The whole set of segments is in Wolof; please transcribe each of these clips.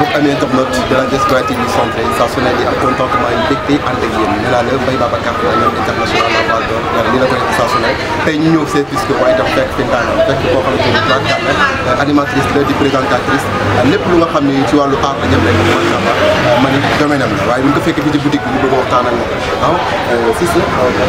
mbokk amee internaute de la diaspora TV centré saa su ne di am contentement yu mbégte ànd ak yéen nee naa la Mbaye Babacar ñoom international la Val d'Or yàlla li la ko def saa su ne tey ñu ñëw see Pisco waaye itam fekk fi ndaanaan fekk koo xamante ni tubaab animatrice la di présentatrice lépp lu nga xam ne ci wàllu art la jëm rek macha allah man it domaine am la waaye bu ñu ko fekkee fii ci boutique bi ñu bëgg a waxtaan ak moom si sa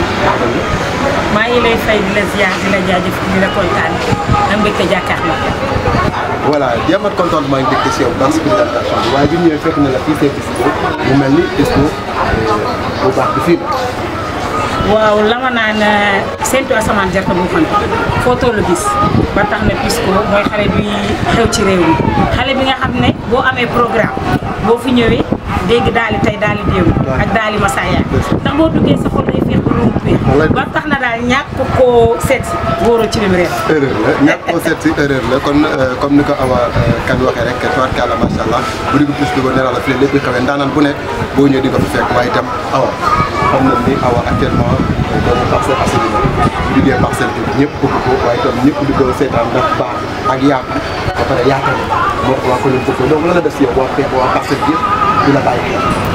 maa ngi lay fay di la ziar di la jaajëf di la kontaan am mbégte jàkkaarloo. voilà di amat contentement mbégte si yow dans sa présentation bi waaye bi ñu ñëwee fekk na la fii see Pisco mu mel ni Pisco bu baax bi fii la. waaw la ma naan séntu asamaan jarta bu fan foo tollu gis ba tax na Pisco mooy xale bi xew ci réew mi xale bi nga xam ne boo amee programme boo fi ñëwee dégg daali tey daali déew ak daali masaya ndax boo duggee sa xol day féex ba romb féex ba tax na daal ñàkk koo seet si wóoroo ci lim réew erreur la ñàkk koo seet si erreur la kon comme ni ko Awa kan waxee rek tubaarkàlla macha allah bu dugg Pisco nee naa la fii lépp xewee ndaanaan bu nekk boo ñëwee di ko fi fekk waaye itam Awa xam nañ ni Awa actuellement doomu Parcelles Assainies bu duggee parcelle bi ñëpp bëgg ko waaye itam ñëpp di ko seetaan ndax baax ak yaatu ba pare yaatal moo ko waa ko leen Pisco donc lan la def si yow waa parcelle bi di la bàyyi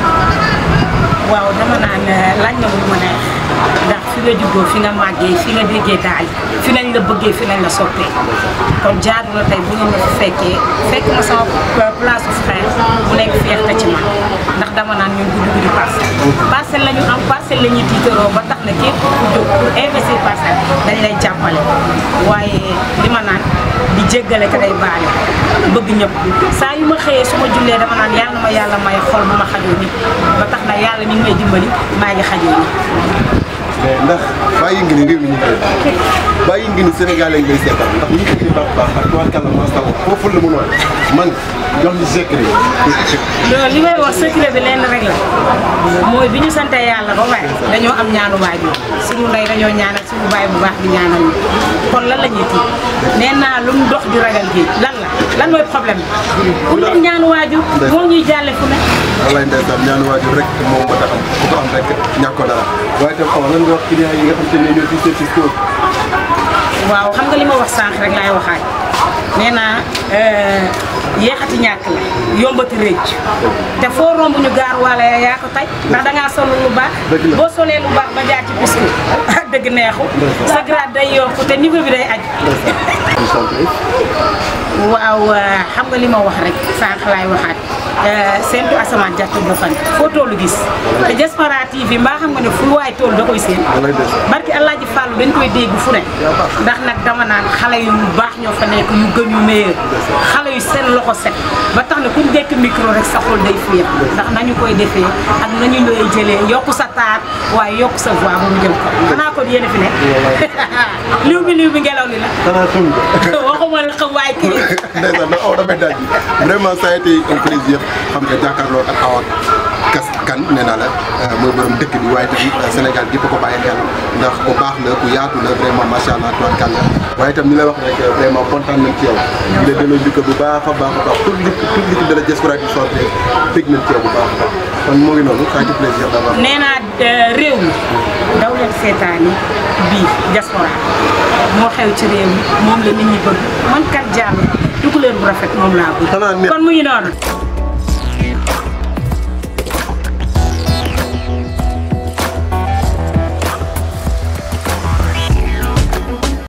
waaw dama naan laaj na lu ma neex ndax fi nga juddoo fi nga màggee fi nga déggee daal fi lañ la bëggee fi lañ la soppee kon jaadu na tey bu ngeen ma fi fekkee fekk ma sama place frère bu nekk fierté ci man ndax dama naan ñun guddi guddi parcelle la ñu am parcelle la ñuy tiitaroo ba tax na képp ku jóg pour investir parcelle dañ lay jàppale waaye li ma naan di jéggale ka day baale bëgg ñëpp saa yu ma xëyee su ma jullee dama naan yàlla na ma yàlla may xol bu ma xajoo nit ba tax na yàlla mi ngi may dimbali maa ngi xajoo nit mais ndax bàyyi ngi ni réew mi ñu koy bàyyi ngi ni Sénégalais ngay seetaan ndax ñu ngi baax baax ak tubaarkàlla macha allah foofu la mënoon man jox ñu secret loolu li may wax secret bi lenn rek la mooy bi ñu sante yàlla ba pare dañoo am ñaanu waajur suñu ndey dañoo ñaanal suñu baay bu baax di ñaanal ñu kon lan la ñuy tiit nee naa lu mu dox di ragal géej lan mooy problème bi pour leen ñaanu waajur moo ñuy jàlle fu ne wallaay ndeysaan ñaanu waajur rek moom ba taxam ku ko am rek ñàkkoo dara waaye itam Awa lan nga wax client yi nga xam te ne ñoo ci see Pisco waaw xam nga li ma wax sànq rek laay waxaat nee naa yéexati ñàkk la yombati rëcc te foo romb ñu gaar wala yaa ko tay ndax dangaa sol lu baax boo solee lu baax ba jaar ci Pisco dëgg neexu sa grade day yokku te niveau bi day aj waaw xam nga li ma wax rek sànq laay waxaat séntu asamaan jartu ba fan foo toolu gis te diaspora TV mbaa xam nga ne fu waay tool da koy seen barki Alaaji Fàllu dañ koy dégg fu ne ndax nag dama naan xale yu baax ñoo fa nekk yu gën yu meilleur xale yu seen loxo set ba tax na kuñ dekk micro rek sa xol day fiir ndax nañu koy defee ak nañu looy jëlee yokku sa taar waaye yokku sa voix ba mu jëm ko xanaa kon yéen a fi nekk liw bi ngelaw li la waxuma la xam waaye kii ndeysaan da Awa damay daaj vraiment ça a été un plaisir xam nga jàkkaarloo ak Awa kan nee naa la mooy borom dëkk bi waaye tamit Sénégal gépp ko bàyyi xel ndax ku baax la ku yaatu la vraiment macha allah tubarkalla waaye itam ni la wax rek vraiment kontaan nañ ci yow di la delloo njukkal bu baax a baax toute l'équipe de la diaspora du centre dégg nañ ci yow bu baax a baax kon moo ngi noonu ça a été plaisir d'avoir nee naa réew mi daw leen seetaani bii diaspora moo xew ci réew mi moom la nit ñi bëgg man kat jàmm tukulóor bu rafet moom laa bëgg kon mu ngi noonu